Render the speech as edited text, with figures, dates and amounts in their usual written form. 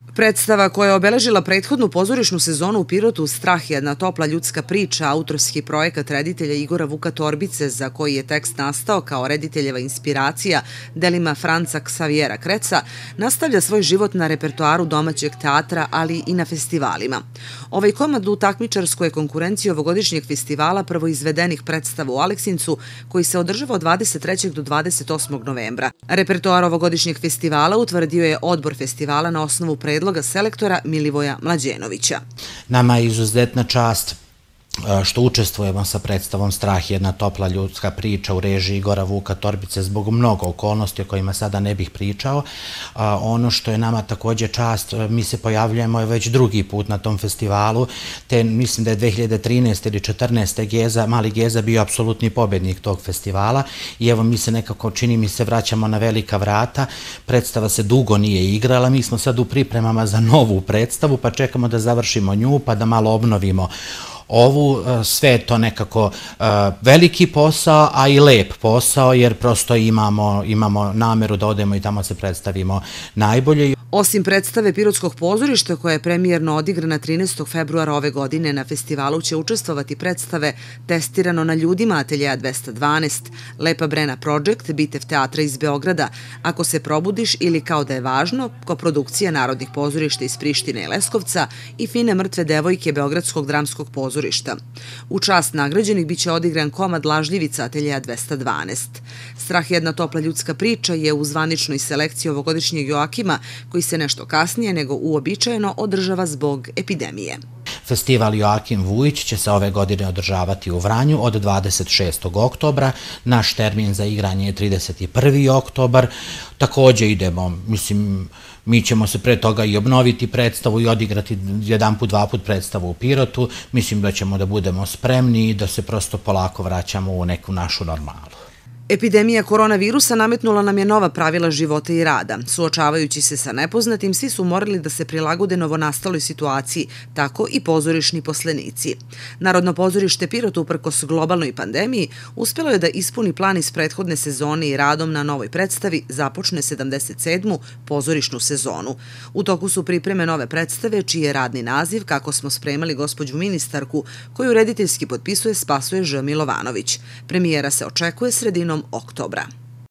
Predstava koja je obeležila prethodnu pozorišnu sezonu u Pirotu Strah, jedna topla ljudska priča, autorski projekat reditelja Igora Vuka Torbice, za koji je tekst nastao kao rediteljeva inspiracija delima Franca Ksavijera Kreca, nastavlja svoj život na repertoaru domaćeg teatra, ali i na festivalima. Ovaj komad u takmičarskoj konkurenciji ovogodišnjeg festivala prvoizvedenih predstava u Aleksincu, koji se održava od 23. do 28. novembra. Repertoar ovogodišnjeg festivala utvrdio je odbor festivala na osnovu predloga selektora Milivoja Mlađenovića. Nama je izuzetna čast što učestvujemo sa predstavom Strah, jedna topla ljudska priča u režiji Igora Vuka Torbice zbog mnogo okolnosti o kojima sada ne bih pričao. Ono što je nama također čast, mi se pojavljujemo već drugi put na tom festivalu, te mislim da je 2013. ili 2014. Mali Geza bio apsolutni pobednik tog festivala i evo mi se nekako, čini mi se, vraćamo na velika vrata. Predstava se dugo nije igrala, mi smo sad u pripremama za novu predstavu, pa čekamo da završimo nju, pa da malo obnovimo ovu. Sve je to nekako veliki posao, a i lep posao, jer prosto imamo nameru da odemo i tamo se predstavimo najbolje. Osim predstave Pirotskog pozorišta, koja je premijerno odigrana 13. februara ove godine, na festivalu će učestvovati predstave Testirano na ljudima Ateljeja 212, Lepa Brena Project, Bitev teatra iz Beograda, Ako se probudiš ili Kao da je važno, koprodukcija Narodnih pozorišta iz Prištine i Leskovca i Fine mrtve devojke Beogradskog dramskog pozorišta. U čast nagrađenih biće odigran komad Lažljivica Ateljeja 212. Strah, jedna topla ljudska priča je u zvaničnoj selekciji ovogodišnjeg Joakima, koji se nešto kasnije nego uobičajeno održava zbog epidemije. Festival Joakim Vujić će se ove godine održavati u Vranju od 26. oktobra. Naš termin za igranje je 31. oktobar. Također idemo, mislim, mi ćemo se pre toga i obnoviti predstavu i odigrati jedan put, dva put predstavu u Pirotu. Mislim da ćemo da budemo spremni i da se prosto polako vraćamo u neku našu normalu. Epidemija koronavirusa nametnula nam je nova pravila života i rada. Suočavajući se sa nepoznatim, svi su morali da se prilagode novonastaloj situaciji, tako i pozorišni poslenici. Narodno pozorište Pirot, uprkos globalnoj pandemiji, uspelo je da ispuni plan iz prethodne sezone i radom na novoj predstavi započne 77. pozorišnu sezonu. U toku su pripreme nove predstave, čiji je radni naziv Kako smo spremali gospođu ministarku, koju rediteljski potpisuje Spasoje Ž. Milovanović. Premijera se očekuje sredinom oktobra.